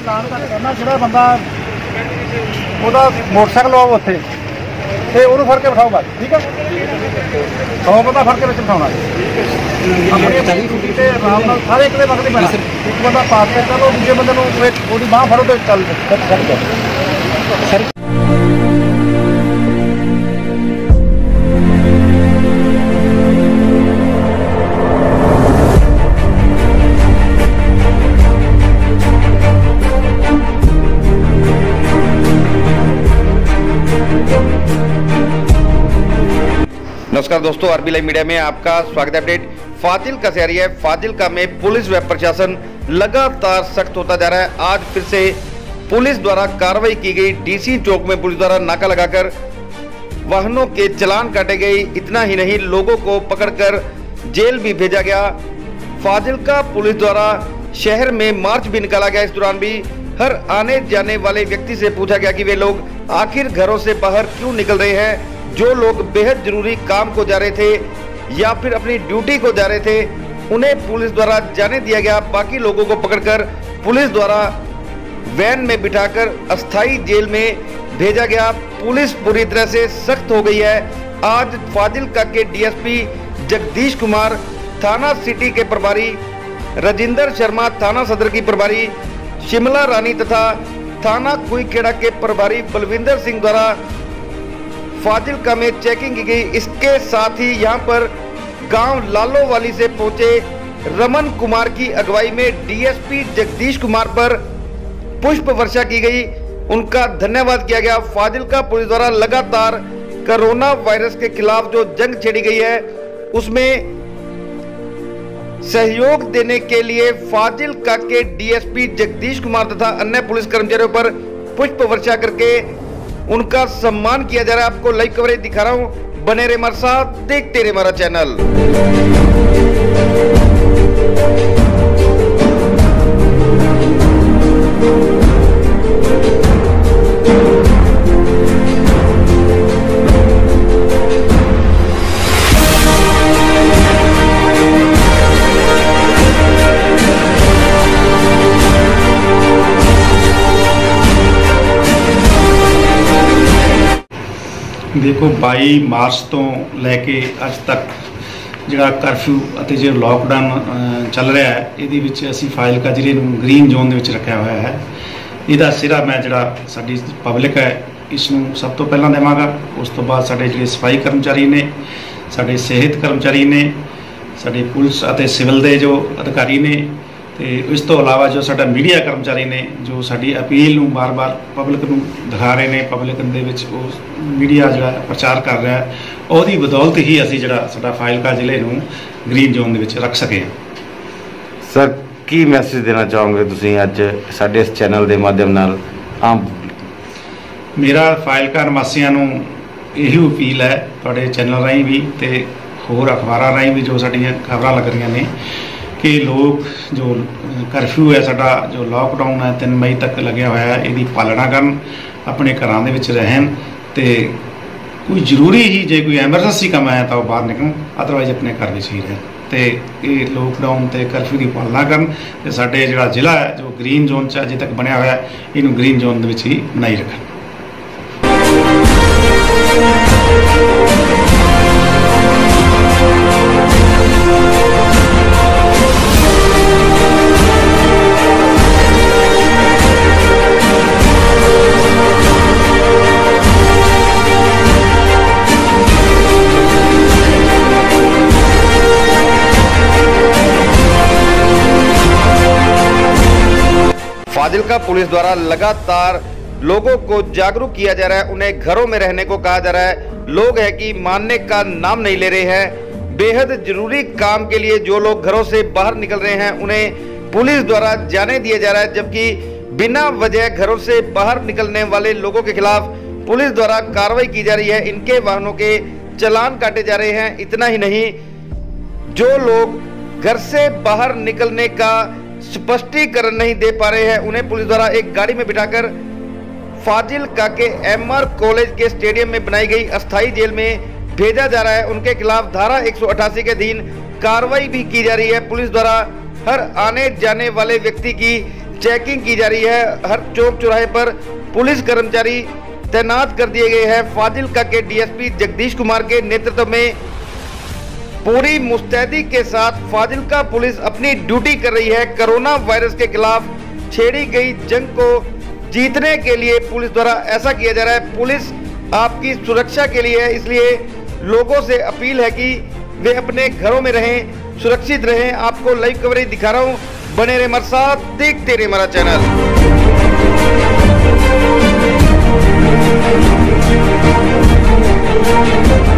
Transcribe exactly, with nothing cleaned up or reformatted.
चलान घट करना जो बंदा ਉਹਦਾ मोटरसाइकिल आओ उत्थे ਤੇ ਉਹਨੂੰ ਫੜ ਕੇ ਬਿਠਾਓ ਬਸ ठीक है सौ बंदा फड़ के ਵਿੱਚ ਬਿਠਾਉਣਾ ਤੇ ਆਰਾਮ ਨਾਲ ਸਾਰੇ ਇੱਕ ਦੇ ਵਕਤ ਹੀ ਪੈਣਾ ਇੱਕ ਬੰਦਾ ਪਾਸ ਤੇ ਚਲੋ ਦੂਜੇ ਬੰਦੇ ਨੂੰ ਉਹਦੀ ਬਾਹ ਫੜੋ ਤੇ ਚੱਲ ਛੱਡ ਦਿਓ ਸਰ। नमस्कार दोस्तों, आरबी लाइव मीडिया में आपका स्वागत है। अपडेट फाजिल्का से आ रही है। फाजिल्का में पुलिस व प्रशासन लगातार सख्त होता जा रहा है। आज फिर से पुलिस द्वारा कार्रवाई की गई। डीसी चौक में पुलिस द्वारा नाका लगाकर वाहनों के चालान काटे गए। इतना ही नहीं, लोगों को पकड़कर जेल भी भेजा गया। फाजिल्का पुलिस द्वारा शहर में मार्च भी निकाला गया। इस दौरान भी हर आने जाने वाले व्यक्ति से पूछा गया कि वे लोग आखिर घरों से बाहर क्यों निकल रहे हैं। जो लोग बेहद जरूरी काम को जा रहे थे या फिर अपनी ड्यूटी को जा रहे थे, उन्हें पुलिस द्वारा जाने दिया गया। बाकी लोगों को पकड़कर पुलिस द्वारा वैन में बिठाकर अस्थाई जेल में भेजा गया। पुलिस पूरी तरह से सख्त हो गई है। आज फाजिल्का के डीएसपी जगदीश कुमार, थाना सिटी के प्रभारी राजिंदर शर्मा, थाना सदर की प्रभारी शिमला रानी तथा थाना कुईखेड़ा के प्रभारी बलविंदर सिंह द्वारा फाजिल्का में चेकिंग की गई। इसके साथ ही यहां पर गांव लालोवाली से पहुंचे रमन कुमार की अगुवाई में डीएसपी जगदीश कुमार पर पुष्प वर्षा की गई। उनका धन्यवाद किया गया। फाजिल्का पुलिस द्वारा लगातार कोरोना वायरस के खिलाफ जो जंग छेड़ी गई है, उसमें सहयोग देने के लिए फाजिल्का के डीएसपी जगदीश कुमार तथा अन्य पुलिस कर्मचारियों पर पुष्प वर्षा करके उनका सम्मान किया जा रहा है। आपको लाइव कवरेज दिखा रहा हूं, बने रहे हमारे साथ, देखते रहे हमारा चैनल। देखो बाई मार्च तो लैके अज तक जो करफ्यू और जो लॉकडाउन चल रहा है, ये असी फाजिल्का जिले में ग्रीन जोन के रखा हुआ है। इसका सिरा मैं जरा साडी पब्लिक है इसनों सब तो पहला देवांगा। उस तो बाद साडे जिहड़े सफाई कर्मचारी ने, साडे सेहत कर्मचारी ने, साडी पुलिस और सिविल के जो अधिकारी ने, तो इस तो अलावा जो साडा मीडिया कर्मचारी ने जो साडी अपील नूं बार बार पब्लिक नूं दिखा रहे हैं, पब्लिक दे विच मीडिया जिहड़ा प्रचार कर रहा है, उसकी बदौलत ही असी जिहड़ा साडा फाजिल्का जिले नूं ग्रीन जोन दे विच रख सके। सर की मैसेज देना चाहोगे तुसीं अज साडे इस चैनल के माध्यम नाल आम? मेरा फाजिल्का निवासियों नूं यही अपील है, तुहाडे चैनल राहीं भी ते होर अखबारां राहीं भी जो साडीआं खबरां लग रही ने कि लोग जो करफ्यू है, साडा जो लॉकडाउन है तीन मई तक लग्या हुआ है, इसकी पालना करन, अपने घरां दे विच रहन, ते कोई जरूरी ही जे कोई एमरजेंसी काम है तो बाहर निकलन, अदरवाइज अपने घर विच ही रहन। ते ये लॉकडाउन ते करफ्यू की पालना करन ते साडे जिहड़ा जिला है जो ग्रीन जोन च अजे तक बनया हुआ है, इनू ग्रीन जोन दे विच ही बनाई रखन। फाजिल्का पुलिस द्वारा लगातार लोगों को जागरूक किया जा रहा है। उन्हें घरों में रहने को कहा जा रहा है। लोग है कि मानने का नाम नहीं ले रहे हैं। बेहद जरूरी काम के लिए जो लोग घरों से बाहर निकल रहे हैं, उन्हें पुलिस द्वारा जाने दिया जा रहा है, जबकि बिना वजह घरों से बाहर निकलने वाले लोगों के खिलाफ पुलिस द्वारा कार्रवाई की जा रही है। इनके वाहनों के चालान काटे जा रहे हैं। इतना ही नहीं, जो लोग घर से बाहर निकलने का स्पष्टीकरण नहीं दे पा रहे हैं, उन्हें पुलिस द्वारा एक गाड़ी में बिठाकर फाजिल्का के एमआर कॉलेज के स्टेडियम में बनाई गई अस्थाई जेल में भेजा जा रहा है। उनके खिलाफ धारा एक सौ अठासी के अधीन कार्रवाई भी की जा रही है। पुलिस द्वारा हर आने जाने वाले व्यक्ति की चेकिंग की जा रही है। हर चौक चौराहे पर पुलिस कर्मचारी तैनात कर दिए गए हैं। फाजिल्का के डीएसपी जगदीश कुमार के नेतृत्व में पूरी मुस्तैदी के साथ फाजिल्का पुलिस अपनी ड्यूटी कर रही है। कोरोना वायरस के खिलाफ छेड़ी गई जंग को जीतने के लिए पुलिस द्वारा ऐसा किया जा रहा है। पुलिस आपकी सुरक्षा के लिए है, इसलिए लोगों से अपील है कि वे अपने घरों में रहें, सुरक्षित रहें। आपको लाइव कवरेज दिखा रहा हूं, बने रहे हमारे साथ, देखते रहे हमारा चैनल।